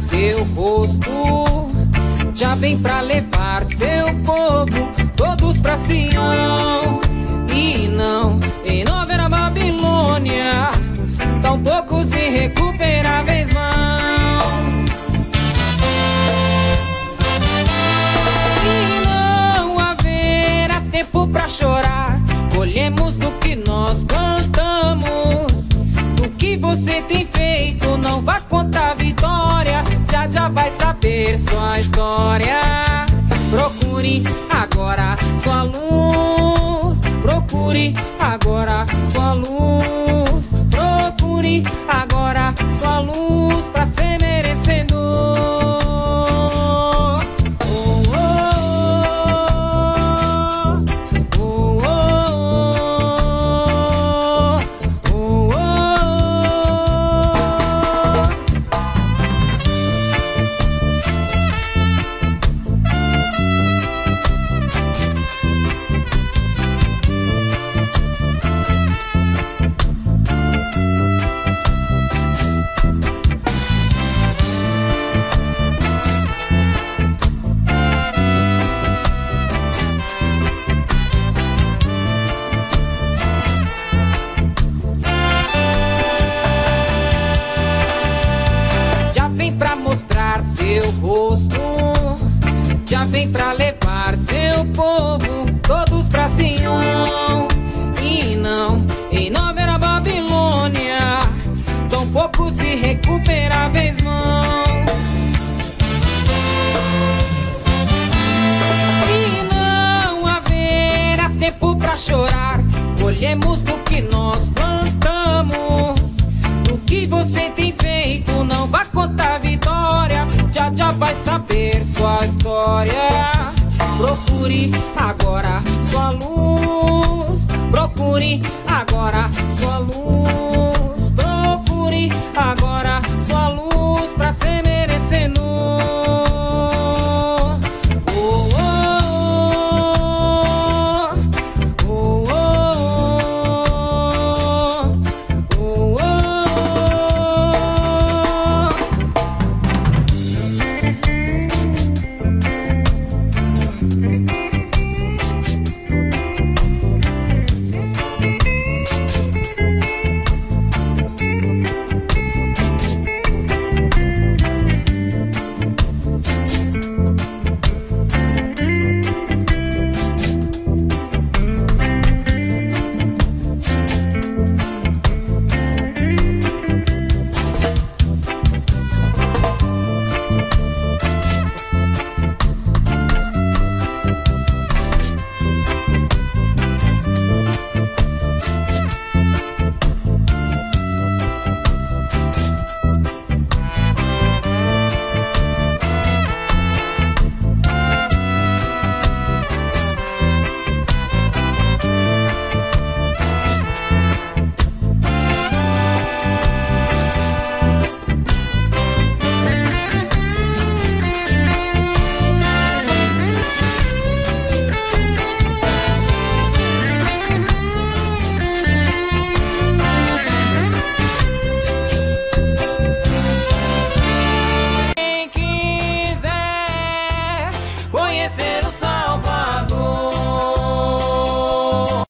seu rosto, já vem pra levar seu povo todos pra Sião. E não em Nova Babilônia, tão poucos irrecuperáveis vão. E não haverá tempo pra chorar, colhemos do que nós plantamos. Do que você tem feito, não vá contar a vitória, já vai saber sua história. Procure agora sua luz, procure agora sua luz, procure agora sua luz pra ser merecedor. Seu rosto, já vem pra levar seu povo todos pra Sião. E não em Nova Babilônia, tão poucos irrecuperáveis vão. E não haverá tempo pra chorar, colhemos do que nós plantamos. Do que você tem feito, não vá contar a vitória, já vai saber sua história. Procure agora sua luz, procure agora sua luz.